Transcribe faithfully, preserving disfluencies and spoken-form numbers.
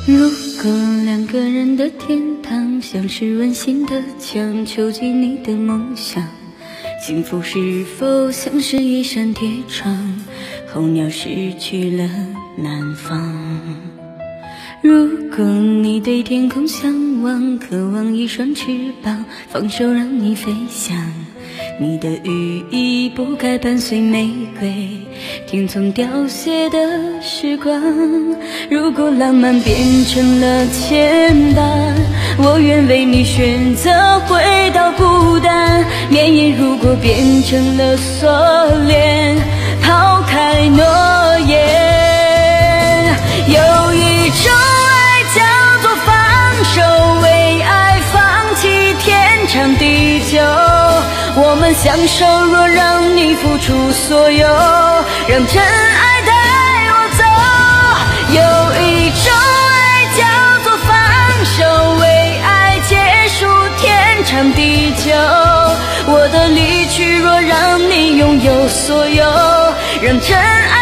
如果两个人的天堂像是温馨的墙，囚禁你的梦想，幸福是否像是一扇铁窗，候鸟失去了南方。如果你对天空向往，渴望一双翅膀，放手让你飞翔，你的羽翼不该伴随玫瑰听从凋谢的时光。如果浪漫变成了牵绊，我愿为你选择回到孤单。绵延如果变成了锁链，抛开诺言。有一种爱叫做放手，为爱放弃天长地久。我们相守，若让你付出所有，让真爱带我走。有一种爱叫做放手，为爱结束天长地久。我的离去，若让你拥有所有，让真爱